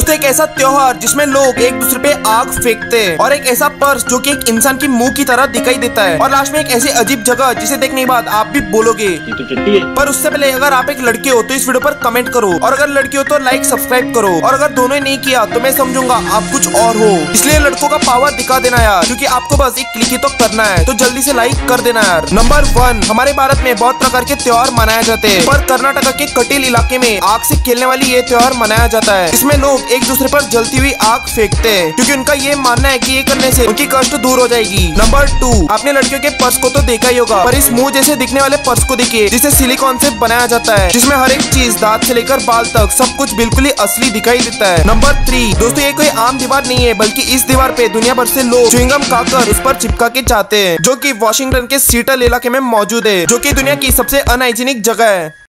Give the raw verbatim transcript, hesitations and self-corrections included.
दोस्तों एक ऐसा त्योहार जिसमें लोग एक दूसरे पे आग फेंकते हैं, और एक ऐसा पर्स जो कि एक इंसान की मुंह की तरह दिखाई देता है, और लास्ट में एक ऐसी अजीब जगह जिसे देखने के बाद आप भी बोलोगे ये तो चिट्ठी है। पर उससे पहले अगर आप एक लड़के हो तो इस वीडियो पर कमेंट करो, और अगर लड़की हो तो लाइक सब्सक्राइब करो, और अगर दोनों ही नहीं किया तो मैं समझूंगा आप कुछ और हो। इसलिए लड़कों का पावर दिखा देना यार, क्योंकि आपको बस एक क्लिक ही तो करना है, तो जल्दी से लाइक कर देना यार। नंबर वन, हमारे भारत में बहुत प्रकार के त्योहार मनाए जाते हैं, पर कर्नाटक के कटिल इलाके में आग से खेलने वाली ये त्योहार मनाया जाता है। इसमें लोग एक दूसरे पर जलती हुई आग फेंकते हैं, क्योंकि उनका ये मानना है कि ये करने से उनकी कष्ट दूर हो जाएगी। नंबर टू, आपने लड़कियों के पर्स को तो देखा ही होगा, पर इस मुंह जैसे दिखने वाले पर्स को देखिए जिसे सिलिकॉन से बनाया जाता है, जिसमें हर एक चीज दांत से लेकर बाल तक सब कुछ बिल्कुल ही असली दिखाई देता है। नंबर थ्री, दोस्तों ये कोई आम दीवार नहीं है, बल्कि इस दीवार पे दुनिया भर से लोग च्युइंगम खाकर उस पर चिपका के चाहते हैं, जो कि वॉशिंगटन के सीटल इलाके में मौजूद है, जो कि दुनिया की सबसे अनहाइजीनिक जगह है।